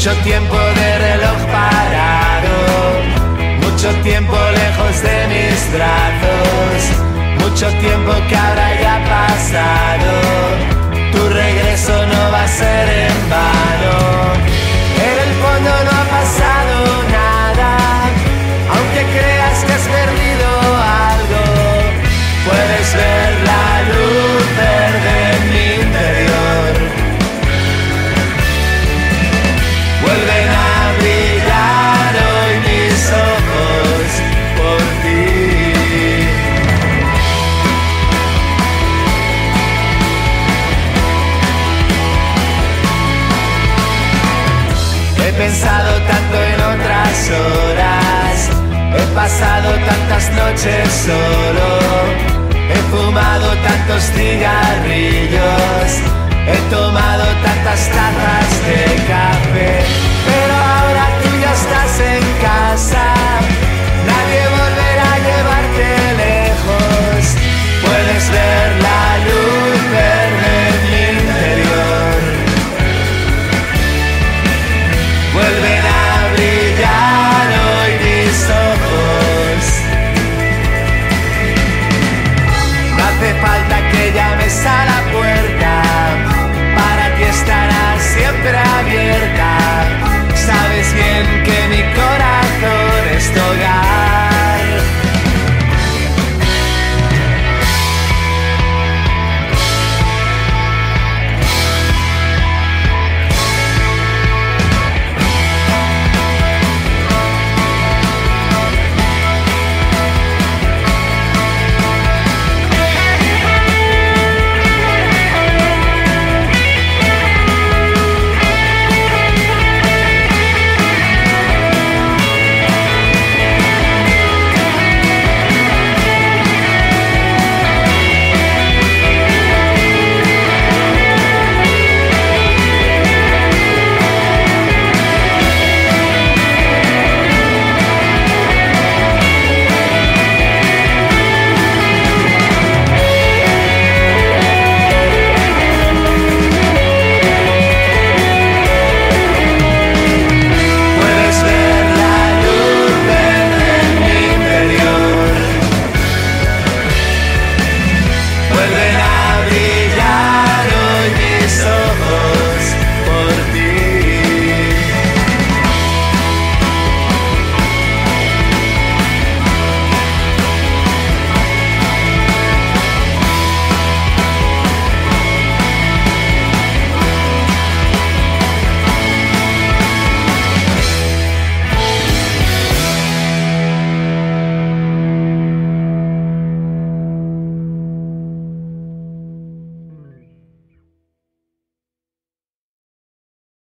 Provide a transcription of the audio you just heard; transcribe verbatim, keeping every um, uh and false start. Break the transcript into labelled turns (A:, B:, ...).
A: Mucho tiempo de reloj parado, mucho tiempo lejos de mis brazos, mucho tiempo que ahora ya ha pasado. Tu regreso no va a ser en vano. En el fondo no ha pasado nada, aunque creas que has perdido algo. Puedes ver la luz verde en mi interior. Vuelven a brillar hoy mis ojos por ti. He pensado tanto en otras horas, he pasado tantas noches solo, he fumado tantos cigarrillos, he tomado tantas